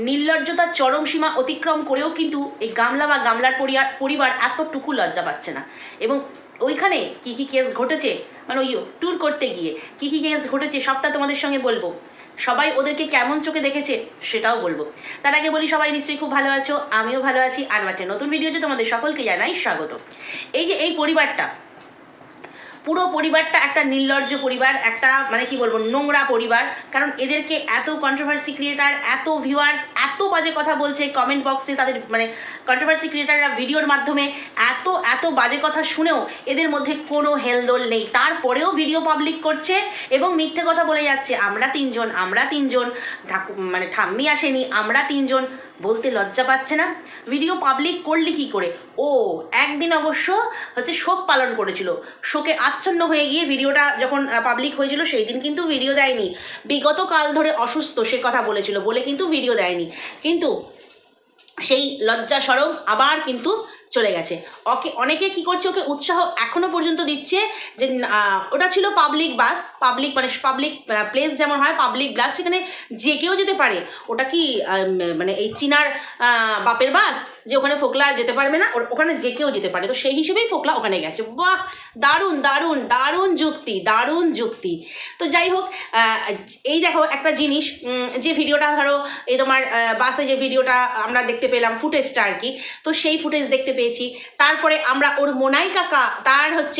নির্লজ্জতার চরম সীমা অতিক্রম করেও কিন্তু এই গামলা বা গামলার পরিবার এতটুকু লজ্জা পাচ্ছে না। এবং ওইখানে কী কী কেস ঘটেছে, মানে ওই ট্যুর করতে গিয়ে কী কী কেস ঘটেছে সবটা তোমাদের সঙ্গে বলবো। সবাই ওদেরকে কেমন চোখে দেখেছে সেটাও বলবো। তার আগে বলি, সবাই নিশ্চয়ই খুব ভালো আছো, আমিও ভালো আছি। আর একটা নতুন ভিডিওতে তোমাদের সকলকে জানাই স্বাগত। এই যে এই পরিবারটা, পুরো পরিবারটা একটা নির্লজ্জ পরিবার, একটা মানে কি বলবো, নোংরা পরিবার। কারণ এদেরকে এত কন্ট্রোভার্সি ক্রিয়েটার, এত ভিউয়ার্স এত বাজে কথা বলছে কমেন্ট বক্সে, তাদের মানে কন্ট্রোভার্সি ক্রিয়েটাররা ভিডিওর মাধ্যমে এত বাজে কথা শুনেও এদের মধ্যে কোনো হেলদোল নেই। তারপরেও ভিডিও পাবলিক করছে এবং মিথ্যে কথা বলে যাচ্ছে, আমরা তিনজন মানে ঠাম্মি আসেনি, আমরা তিনজন। বলতে লজ্জা পাচ্ছে না? ভিডিও পাবলিক করলি কি করে? ও একদিন অবশ্য হচ্ছে শোক পালন করেছিল, শোকে আচ্ছন্ন হয়ে গিয়ে ভিডিওটা যখন পাবলিক হয়েছিল সেই দিন কিন্তু ভিডিও দেয়নি। বিগত কাল ধরে অসুস্থ সে কথা বলেছিল বলে কিন্তু ভিডিও দেয়নি। কিন্তু সেই লজ্জা শরম আবার কিন্তু চলে গেছে। অনেকে কি করছে, ওকে উৎসাহ এখনো পর্যন্ত দিচ্ছে যে ওটা ছিল পাবলিক বাস, পাবলিক প্লেস যেমন হয় পাবলিক বাস, সেখানে যে কেউ যেতে পারে। ওটা কি মানে এই চীনার বাপের বাস যে ওখানে ফোকলা যেতে পারবে না, ওখানে যে কেউ যেতে পারে, তো সেই হিসেবেই ফোকলা ওখানে গেছে। বাহ, দারুণ যুক্তি। তো যাই হোক, এই দেখো একটা জিনিস, যে ভিডিওটা ধরো এই তোমার বাসে যে ভিডিওটা আমরা দেখতে পেলাম, ফুটেজটা আর কি, তো সেই ফুটেজ দেখতে পেয়েছি। তারপরে আমরা ওর মোনাই কাকা তার হচ্ছে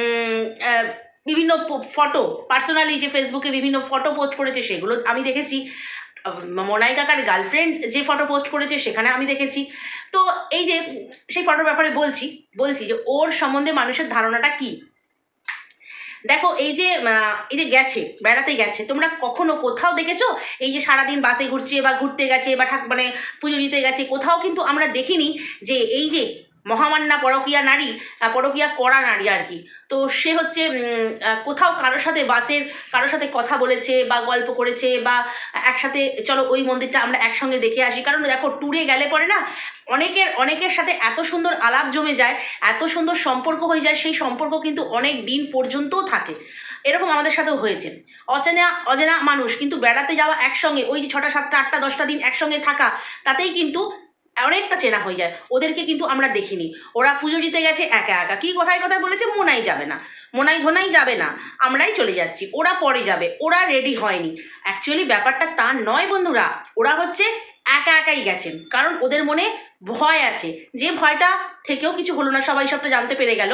বিভিন্ন ফটো, পার্সোনালি যে ফেসবুকে বিভিন্ন ফটো পোস্ট করেছে সেগুলো আমি দেখেছি। মোনাই কাকার গার্লফ্রেন্ড যে ফটো পোস্ট করেছে সেখানে আমি দেখেছি। তো এই যে সেই ফটোর ব্যাপারে বলছি যে ওর সম্বন্ধে মানুষের ধারণাটা কি। দেখো এই যে গেছে, বেড়াতে গেছে, তোমরা কখনো কোথাও দেখেছো এই যে সারাদিন বাসে ঘুরছে বা ঘুরতে গেছে বা মানে পুজো দিতে গেছে, কোথাও কিন্তু আমরা দেখিনি যে এই যে মহামান্না পরকীয়া করা নারী আর কি, তো সে হচ্ছে কোথাও কারোর সাথে কথা বলেছে বা গল্প করেছে বা একসাথে চলো ওই মন্দিরটা আমরা একসঙ্গে দেখে আসি। কারণ দেখো ট্যুরে গেলে পরে না অনেকের সাথে এত সুন্দর আলাপ জমে যায়, এত সুন্দর সম্পর্ক হয়ে যায়, সেই সম্পর্ক কিন্তু অনেক দিন পর্যন্তও থাকে। এরকম আমাদের সাথেও হয়েছে। অচেনা মানুষ কিন্তু বেড়াতে যাওয়া একসঙ্গে, ওই যে 6টা 7টা 8টা 10টা দিন একসঙ্গে থাকা, তাতেই কিন্তু অনেকটা চেনা হয়ে যায়। ওদেরকে কিন্তু আমরা দেখিনি। ওরা পুজো দিতে গেছে একা কি কথায় বলেছে, মোনাই ধোনাই যাবে না, আমরাই চলে যাচ্ছি, ওরা পরে যাবে, ওরা রেডি হয়নি। অ্যাকচুয়ালি ব্যাপারটা তা নয় বন্ধুরা, ওরা হচ্ছে একাই গেছেন। কারণ ওদের মনে ভয় আছে, যে ভয়টা থেকেও কিছু হলো না, সবাই সবটা জানতে পেরে গেল।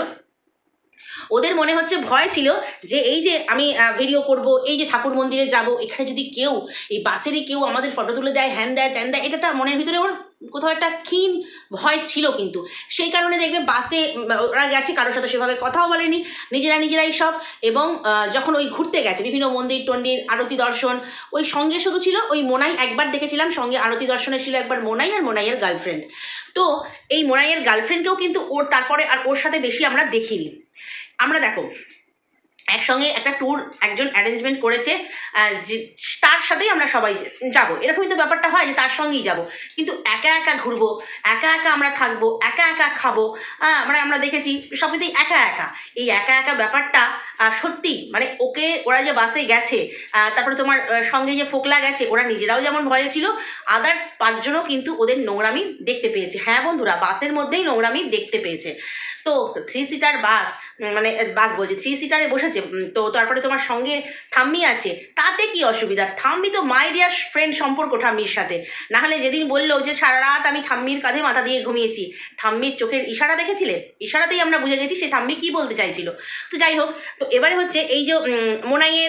ওদের মনে হচ্ছে ভয় ছিল যে এই যে আমি ভিডিও করব, এই যে ঠাকুর মন্দিরে যাব, এখানে যদি কেউ এই বাসেরই কেউ আমাদের ফটো তুলে দেয়, হ্যান দেয় ত্যান দেয়, এটা মনের ভিতরে ওর কোথাও একটা ক্ষীণ ভয় ছিল। কিন্তু সেই কারণে দেখবে বাসে ওরা গেছে, কারোর সাথে সেভাবে কথাও বলেনি, নিজেরাই সব। এবং যখন ওই ঘুরতে গেছে বিভিন্ন মন্দির টন্দির, আরতি দর্শন, ওই সঙ্গে শুধু ছিল ওই মোনাই, একবার দেখেছিলাম সঙ্গে আরতি দর্শনে ছিল একবার মোনাই আর মোনাইয়ের গার্লফ্রেন্ড। তো এই মোনাইয়ের গার্লফ্রেন্ডকেও কিন্তু তারপরে আর ওর সাথে বেশি আমরা দেখিনি। আমরা দেখো একসঙ্গে একটা ট্যুর একজন অ্যারেঞ্জমেন্ট করেছে, যে তার সাথেই আমরা সবাই যাব, এরকমই তো ব্যাপারটা হয় যে তার সঙ্গেই যাব। কিন্তু একা ঘুরবো, একা আমরা থাকবো, একা খাবো, মানে আমরা দেখেছি সবইতেই একা এই একা ব্যাপারটা সত্যি মানে ওরা যে বাসে গেছে, তারপরে তোমার সঙ্গে যে ফোকলা গেছে, ওরা নিজেরাও যেমন ভয়ে ছিল, আদার্স 5 জনও কিন্তু ওদের নোংরামি দেখতে পেয়েছে। হ্যাঁ বন্ধুরা, বাসের মধ্যেই নোংরামি দেখতে পেয়েছে। তো 3 সিটার বাস, মানে বাস বলছি 3 সিটারে বসেছে, তো তারপরে তোমার সঙ্গে ঠাম্মি আছে, তাতে কি অসুবিধা? ঠাম্মি তো মাই ডিয়ার ফ্রেন্ড সম্পর্ক ঠাম্মির সাথে। নাহলে যেদিন বললো যে সারা রাত আমি ঠাম্মির কাঁধে মাথা দিয়ে ঘুমিয়েছি, ঠাম্মির চোখের ইশারা দেখেছিলে, ইশারাতেই আমরা বুঝে গেছি সে ঠাম্মি কী বলতে চাইছিল। তো যাই হোক, তো এবারে হচ্ছে এই যে মোনাইয়ের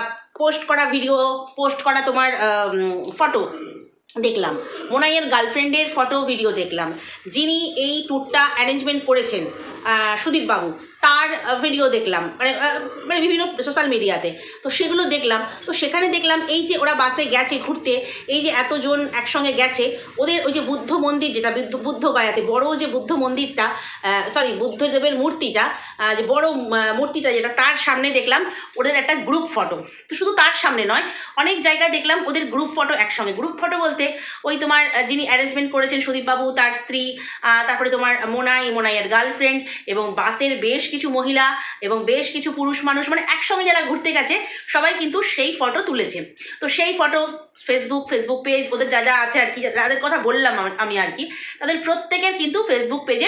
পোস্ট করা তোমার ফটো দেখলাম, মোনাইয়ের গার্লফ্রেন্ডের ফটো ভিডিও দেখলাম, যিনি এই ট্যুরটা অ্যারেঞ্জমেন্ট করেছেন সুদীপ বাবু, তার ভিডিও দেখলাম, মানে বিভিন্ন সোশ্যাল মিডিয়াতে, তো সেগুলো দেখলাম। তো সেখানে দেখলাম এই যে ওরা বাসে গেছে ঘুরতে, এই যে এতজন একসঙ্গে গেছে, ওদের ওই যে বুদ্ধ মন্দির, যেটা বুদ্ধ গায়াতে বড় যে বুদ্ধ মন্দিরটা, বুদ্ধদেবের মূর্তিটা, যে বড় মূর্তিটা যেটা, তার সামনে দেখলাম ওদের একটা গ্রুপ ফটো। তো শুধু তার সামনে নয়, অনেক জায়গায় দেখলাম ওদের গ্রুপ ফটো একসঙ্গে। গ্রুপ ফটো বলতে ওই তোমার যিনি অ্যারেঞ্জমেন্ট করেছেন সুদীপবাবু, তার স্ত্রী, তারপরে তোমার মোনাইয়ের গার্লফ্রেন্ড এবং বাসের বেশ কিছু মহিলা এবং বেশ কিছু পুরুষ মানুষ, মানে একসঙ্গে যারা ঘুরতে গেছে সবাই কিন্তু সেই ফটো তুলেছে। তো সেই ফটো ফেসবুক পেজ ওদের যা যা আছে আর কি, যাদের কথা বললাম আমি আর কি, তাদের প্রত্যেকের কিন্তু ফেসবুক পেজে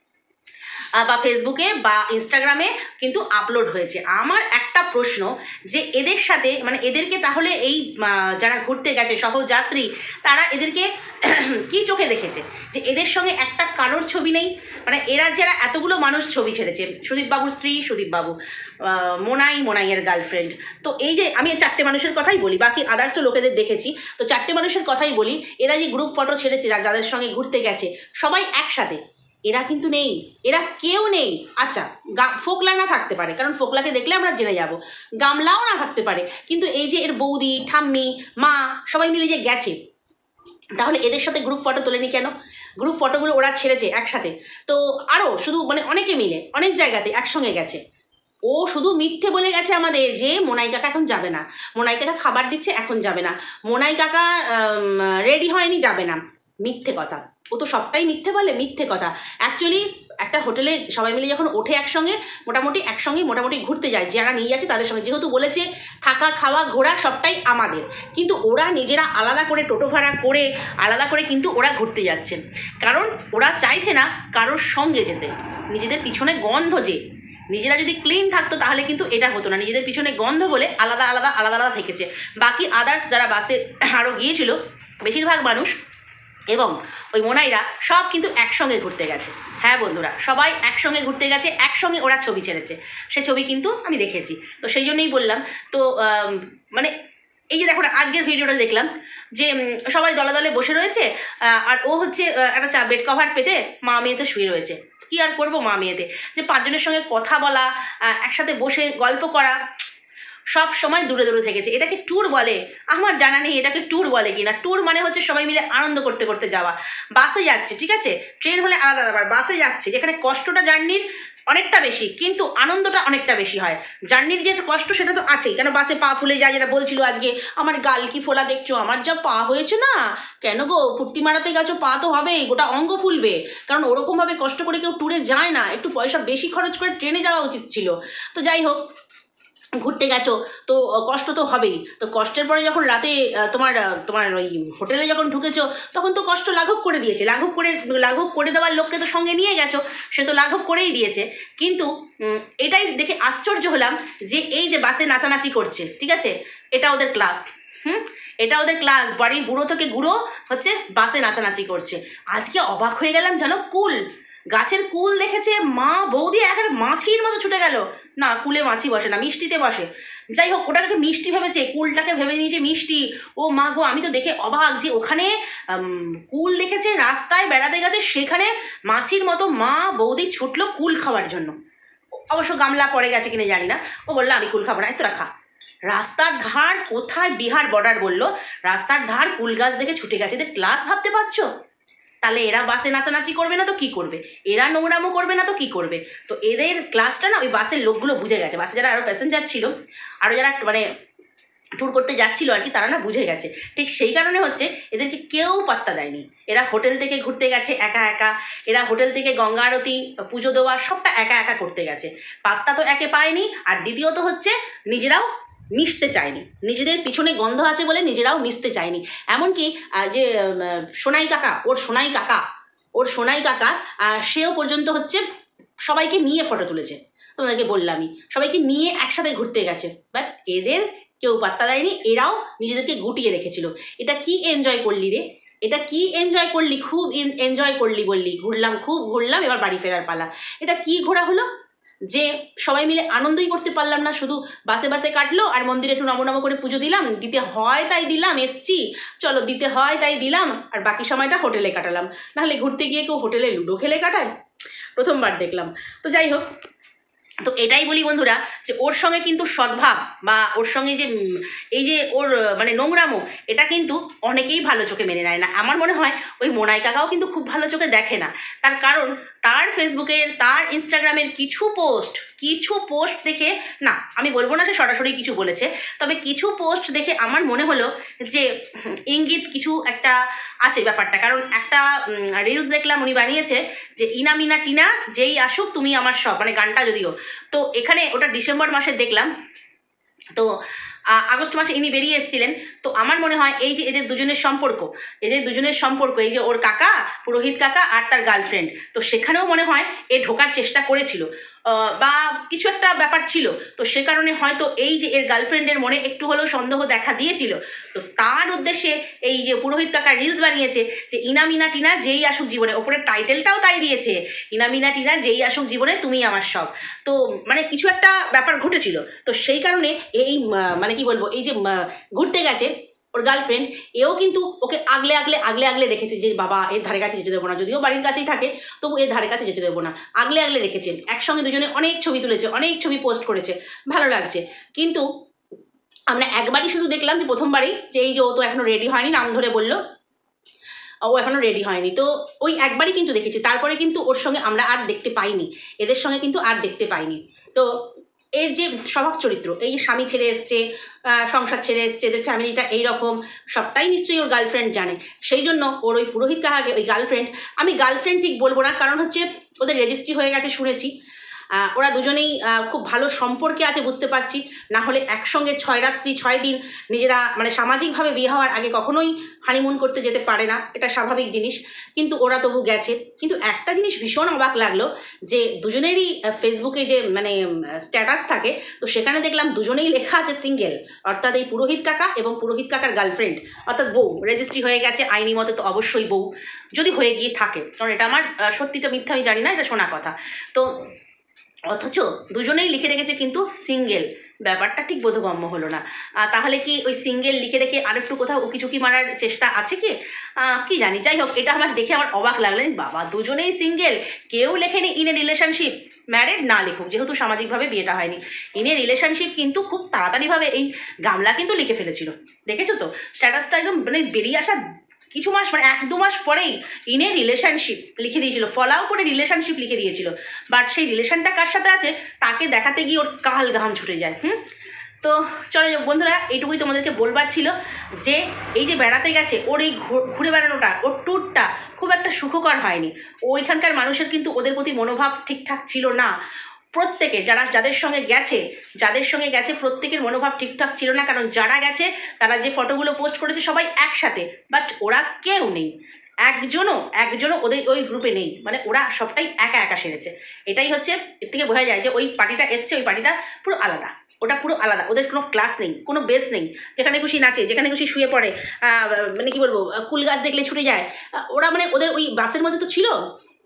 বা ফেসবুকে বা ইনস্টাগ্রামে কিন্তু আপলোড হয়েছে। আমার একটা প্রশ্ন, যে এদের সাথে মানে এদেরকে তাহলে এই যারা ঘুরতে গেছে সহযাত্রী, তারা এদেরকে কি চোখে দেখেছে যে এদের সঙ্গে একটা কারোর ছবি নেই? মানে এরা যারা এতগুলো মানুষ ছবি ছেড়েছে, সুদীপবাবুর স্ত্রী সুদীপবাবু, মোনাইয়ের গার্লফ্রেন্ড, তো এই যে আমি 4টে মানুষের কথাই বলি, বাকি আদার্সও লোকেদের দেখেছি, তো 4টে মানুষের কথাই বলি, এরা যে গ্রুপ ফটো ছেড়েছে যাদের সঙ্গে ঘুরতে গেছে সবাই একসাথে, এরা কিন্তু নেই, এরা কেউ নেই। আচ্ছা, ফোকলা না থাকতে পারে, কারণ ফোকলাকে দেখলে আমরা জেনে যাব, গামলাও না থাকতে পারে, কিন্তু এই যে এর বৌদি, ঠাম্মি, মা সবাই মিলে যে গেছে, তাহলে এদের সাথে গ্রুপ ফটো তোলেনি কেন? গ্রুপ ফটোগুলো ওরা ছেড়েছে একসাথে, তো আরও শুধু মানে অনেকে মিলে অনেক জায়গাতে একসঙ্গে গেছে। ও শুধু মিথ্যে বলে গেছে আমাদের যে মোনাই কাকা এখন যাবে না, মোনাই কাকা খাবার দিচ্ছে এখন যাবে না, মোনাই কাকা রেডি হয়নি যাবে না, মিথ্যে কথা। ও তো সবটাই মিথ্যে বলে, মিথ্যে কথা। অ্যাকচুয়ালি একটা হোটেলে সবাই মিলে যখন ওঠে একসঙ্গে, মোটামুটি ঘুরতে যায়, যারা নিয়ে যাচ্ছে তাদের সঙ্গে, যেহেতু বলেছে থাকা খাওয়া ঘোরা সবটাই আমাদের, কিন্তু ওরা নিজেরা আলাদা করে টোটো ভাড়া করে আলাদা করে কিন্তু ওরা ঘুরতে যাচ্ছে, কারণ ওরা চাইছে না কারোর সঙ্গে যেতে। নিজেদের পিছনে গন্ধ, যে নিজেরা যদি ক্লিন থাকতো তাহলে কিন্তু এটা হতো না, নিজেদের পিছনে গন্ধ বলে আলাদা থেকেছে। বাকি আদার্স যারা বাসে আরও গিয়েছিল বেশিরভাগ মানুষ এবং ওই মোনাইরা সব কিন্তু একসঙ্গে ঘুরতে গেছে। হ্যাঁ বন্ধুরা, সবাই একসঙ্গে ঘুরতে গেছে, একসঙ্গে ওরা ছবি ছেড়েছে, সে ছবি কিন্তু আমি দেখেছি। তো সেই জন্যই বললাম। তো মানে এই যে দেখো না, আজকের ভিডিওটা দেখলাম যে সবাই দলে দলে বসে রয়েছে, আর ও হচ্ছে একটা বেড কভার পেতে মা মেয়েতে শুয়ে রয়েছে। কি আর করবো মা মেয়েতে, যে 5 জনের সঙ্গে কথা বলা, একসাথে বসে গল্প করা, সব সময় দূরে দূরে থেকেছে। এটাকে ট্যুর বলে? আমার জানা নেই এটাকে ট্যুর বলে কি না। ট্যুর মানে হচ্ছে সবাই মিলে আনন্দ করতে করতে যাওয়া। বাসে যাচ্ছে, ঠিক আছে, ট্রেন হলে আলাদা ব্যাপার, বাসে যাচ্ছে যেখানে কষ্টটা জার্নির অনেকটা বেশি কিন্তু আনন্দটা অনেকটা বেশি হয়। জার্নির যে কষ্ট সেটা তো আছেই, কেন বাসে পা ফুলে যায়, যেটা বলছিল আজকে, আমার গাল কি ফোলা দেখছো, আমার যা পা হয়েছে না, কেন গো ফুর্তি মারাতে গেছো, পা তো হবেই, গোটা অঙ্গ ফুলবে, কারণ ওরকমভাবে কষ্ট করে কেউ ট্যুরে যায় না, একটু পয়সা বেশি খরচ করে ট্রেনে যাওয়া উচিত ছিল। তো যাই হোক, ঘুরতে গেছো তো কষ্ট তো হবেই। তো কষ্টের পরে যখন রাতে তোমার ওই হোটেলে যখন ঢুকেছো, তখন তো কষ্ট লাঘব করে দিয়েছে। লাঘব করে দেওয়ার লোককে তো সঙ্গে নিয়ে গেছো, সে তো লাঘব করেই দিয়েছে। কিন্তু এটাই দেখে আশ্চর্য হলাম যে এই যে বাসে নাচানাচি করছে, ঠিক আছে, এটা ওদের ক্লাস, এটা ওদের ক্লাস। বাড়ির বুড়ো থেকে গুঁড়ো হচ্ছে বাসে নাচানাচি করছে। আজকে অবাক হয়ে গেলাম জানো, গাছের কুল দেখেছে মা বৌদি একেবারে মাছির মতো ছুটে গেল। না, কুলে মাছি বসে না, মিষ্টিতে বসে। যাই হোক, ওটাকে মিষ্টি ভেবেছে, কুলটাকে ভেবে নিয়েছে মিষ্টি। ও মা গো, আমি তো দেখে অবাক যে ওখানে কুল দেখেছে, রাস্তায় বেড়াতে গেছে, সেখানে মাছির মতো মা বৌদি ছুটলো কুল খাওয়ার জন্য। অবশ্য গামলা পড়ে গেছে কিনা জানি না, ও বললো আমি কুল খাবো না, তোরা খা। রাস্তার ধার, কোথায় বিহার বর্ডার বললো, রাস্তার ধার কুল গাছ দেখে ছুটে গেছে। এদের ক্লাস ভাবতে পারছো? তাহলে এরা বাসে নাচানাচি করবে না তো কি করবে, এরা নোংরামো করবে না তো কি করবে। তো এদের ক্লাসটা না ওই বাসের লোকগুলো বুঝে গেছে, বাসে যারা আরও প্যাসেঞ্জার ছিল, আরও যারা মানে ট্যুর করতে যাচ্ছিলো আর কি, তারা না বুঝে গেছে। ঠিক সেই কারণে হচ্ছে এদেরকে কেউ পাত্তা দেয়নি। এরা হোটেল থেকে ঘুরতে গেছে একা একা, এরা হোটেল থেকে গঙ্গা আরতি, পুজো দেওয়া সবটা একা একা করতে গেছে, পাত্তা তো একে পায়নি। আর দ্বিতীয়ত হচ্ছে নিজেরাও মিশতে চায়নি, নিজেদের পিছনে গন্ধ আছে বলে নিজেরাও মিশতে চায়নি। এমনকি যে ওর সোনাই কাকা সেও পর্যন্ত হচ্ছে সবাইকে নিয়ে ফটো তুলেছে, তোমাদেরকে বললামই, সবাইকে নিয়ে একসাথে ঘুরতে গেছে। বাট এদের কেউ পাত্তা দেয়নি, এরাও নিজেদেরকে গুটিয়ে রেখেছিল। এটা কি এনজয় করলি রে, এটা কি এনজয় করলি, খুব এনজয় করলি বললি, খুব ঘুরলাম, এবার বাড়ি ফেরার পালা। এটা কি ঘোরা হলো যে সবাই মিলে আনন্দই করতে পারলাম না, শুধু বাসে বাসে কাটলো। আর মন্দিরে একটু নমো করে পুজো দিলাম, দিতে হয় তাই দিলাম, এসছি চলো দিতে হয় তাই দিলাম, আর বাকি সময়টা হোটেলে কাটালাম। নাহলে ঘুরতে গিয়ে কেউ হোটেলে লুডো খেলে কাটায়? প্রথমবার দেখলাম। তো যাই হোক, তো এটাই বলি বন্ধুরা, যে ওর সঙ্গে কিন্তু সদ্ভাব বা ওর সঙ্গে যে এই যে ওর মানে নোংরামো, এটা কিন্তু অনেকেই ভালো চোখে মেনে নেয় না। আমার মনে হয় ওই মোনাই কাকাও কিন্তু খুব ভালো চোখে দেখে না। তার কারণ তার ফেসবুকের, তার ইনস্টাগ্রামের কিছু পোস্ট দেখে, না আমি বলবো না সে সরাসরি কিছু বলেছে, তবে কিছু পোস্ট দেখে আমার মনে হলো যে ইঙ্গিত কিছু একটা আছে ব্যাপারটা। কারণ একটা রিলস দেখলাম, উনি বানিয়েছে যে ইনা মিনা টিনা যেই আসুক তুমি আমার সব, মানে গানটা যদিও, তো এখানে ওটা ডিসেম্বর মাসে দেখলাম, তো আগস্ট মাসে ইনি বেরিয়ে এসেছিলেন। তো আমার মনে হয় এই যে এদের দুজনের সম্পর্ক, এই যে ওর কাকা, পুরোহিত কাকা আর তার গার্লফ্রেন্ড, তো সেখানেও মনে হয় এ ঢোকার চেষ্টা করেছিল বা কিছু একটা ব্যাপার ছিল। তো সে কারণে হয়তো এই যে এর গার্লফ্রেন্ডের মনে একটু হলেও সন্দেহ দেখা দিয়েছিল। তো তার উদ্দেশ্যে এই যে পুরোহিত কাকা রিলস বানিয়েছে যে ইনা মিনা টিনা যেই আসুক জীবনে, ওপরের টাইটেলটাও তাই দিয়েছে, ইনা মিনা টিনা যেই আসুক জীবনে তুমি আমার সব। তো মানে কিছু একটা ব্যাপার ঘটেছিল। তো সেই কারণে এই মানে কি বলবো, এই যে ঘুরতে গেছে ওর গার্লফ্রেন্ড, এও কিন্তু ওকে আগলে রেখেছে যে বাবা এর ধারে কাছে যেতে দেবো না, যদিও বাড়ির কাছেই থাকে তবু এর ধারে কাছে যেতে দেবো না, আগলে রেখেছেন। একসঙ্গে দুজনে অনেক ছবি তুলেছে, অনেক ছবি পোস্ট করেছে, ভালো লাগছে। কিন্তু আমরা একবারই শুধু দেখলাম যে প্রথমবারই যে এই যে ও তো এখনো রেডি হয়নি, নাম ধরে বললো ও এখনো রেডি হয়নি, তো ওই একবারই কিন্তু দেখেছি, তারপরে কিন্তু ওর সঙ্গে আমরা আর দেখতে পাইনি, এদের সঙ্গে কিন্তু আর দেখতে পাইনি। তো এর যে স্বভাব চরিত্র, এই স্বামী ছেড়ে এসছে, সংসার ছেড়ে এসছে, এদের ফ্যামিলিটা এইরকম, সবটাই নিশ্চয়ই ওর গার্লফ্রেন্ড জানে। সেই জন্য ওর ওই পুরোহিত কাহাকে ওই গার্লফ্রেন্ড, আমি গার্লফ্রেন্ড ঠিক বলবো না, কারণ হচ্ছে ওদের রেজিস্ট্রি হয়ে গেছে শুনেছি, ওরা দুজনেই খুব ভালো সম্পর্কে আছে বুঝতে পারছি, না হলে একসঙ্গে 6 রাত্রি 6 দিন নিজেরা মানে সামাজিকভাবে বিয়ে হওয়ার আগে কখনোই হানিমুন করতে যেতে পারে না, এটা স্বাভাবিক জিনিস, কিন্তু ওরা তবু গেছে। কিন্তু একটা জিনিস ভীষণ অবাক লাগলো যে দুজনেরই ফেসবুকে যে মানে স্ট্যাটাস থাকে, তো সেখানে দেখলাম দুজনেই লেখা আছে সিঙ্গেল, অর্থাৎ এই পুরোহিত কাকা এবং পুরোহিত কাকার গার্লফ্রেন্ড, অর্থাৎ বউ, রেজিস্ট্রি হয়ে গেছে আইনি মতে, তো অবশ্যই বউ যদি হয়ে গিয়ে থাকে, কারণ এটা আমার সত্যিটা মিথ্যা আমি জানি না, এটা শোনা কথা। তো অথচ দুজনেই লিখে রেখেছে কিন্তু সিঙ্গেল, ব্যাপারটা ঠিক বোধগম্য হলো না। তাহলে কি ওই সিঙ্গেল লিখে রেখে আরেকটু কোথাও উকিঝুঁকি মারার চেষ্টা আছে কি জানি। যাই হোক, এটা আমার দেখে আমার অবাক লাগলেন, বাবা দুজনেই সিঙ্গেল, কেউ লেখেনি ইন এ রিলেশনশিপ, ম্যারেড না লিখুক, যেহেতু সামাজিকভাবে বিয়েটা হয়নি, ইন এ রিলেশনশিপ কিন্তু খুব তাড়াতাড়িভাবে এই গামলা কিন্তু লিখে ফেলেছিল, দেখেছো তো স্ট্যাটাসটা একদম মানে বেরিয়ে আসা কিছু মাস, মানে 1-2 মাস পরেই ইন এ রিলেশনশিপ লিখে দিয়েছিল, ফলাও করে রিলেশনশিপ লিখে দিয়েছিল, বাট সেই রিলেশনটা কার সাথে আছে তাকে দেখাতে গিয়ে ওর কাল ঘাম ছুটে যায়। তো চলো বন্ধুরা, এইটুকুই তোমাদেরকে বলবার ছিল যে এই যে বেড়াতে গেছে, ওর এই ঘুরে বেড়ানোটা, ওর ট্যুরটা খুব একটা সুখকর হয়নি। ওইখানকার মানুষের কিন্তু ওদের প্রতি মনোভাব ঠিকঠাক ছিল না, প্রত্যেকে যাদের সঙ্গে গেছে প্রত্যেকের মনোভাব ঠিকঠাক ছিল না, কারণ যারা গেছে তারা যে ফটোগুলো পোস্ট করেছে সবাই একসাথে, বাট ওরা কেউ নেই, একজনও ওদের ওই গ্রুপে নেই, মানে ওরা সবটাই একা সেরেছে। এটাই হচ্ছে এর থেকে বোঝা যায় যে ওই পার্টিটা এসছে, ওই পার্টিটা পুরো আলাদা, ওটা পুরো আলাদা, ওদের কোনো ক্লাস নেই, কোনো বেস নেই, যেখানে খুশি নাচে, যেখানে খুশি শুয়ে পড়ে, মানে কি বলবো, কুল গাছ দেখলে ছুটে যায়। ওরা মানে ওদের ওই বাসের মধ্যে তো ছিল,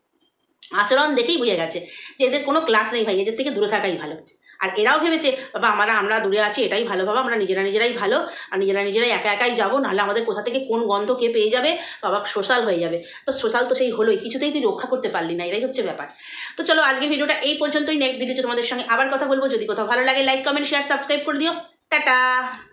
আচরণ দেখেই বুঝে গেছে যে এদের কোনো ক্লাস নেই ভাই, এদের থেকে দূরে থাকাই ভালো। আর এরাও ভেবেছে বাবা আমরা দূরে আছি এটাই ভালো, বাবা আমরা নিজেরাই ভালো, আর নিজেরাই একাই যাবো, নাহলে আমাদের কোথা থেকে কোন গন্ধ কে পেয়ে যাবে, বাবা সোশ্যাল হয়ে যাবে। তো সোশ্যাল তো সেই হলোই, কিছুতেই তুই রক্ষা করতে পারলি না, এটাই হচ্ছে ব্যাপার। তো চলো আজকের ভিডিওটা এই পর্যন্তই, নেক্সট ভিডিওতে তোমাদের সঙ্গে আবার কথা বলবো। যদি কোথাও ভালো লাগে লাইক কমেন্ট শেয়ার সাবস্ক্রাইব করে দিও, টাটা।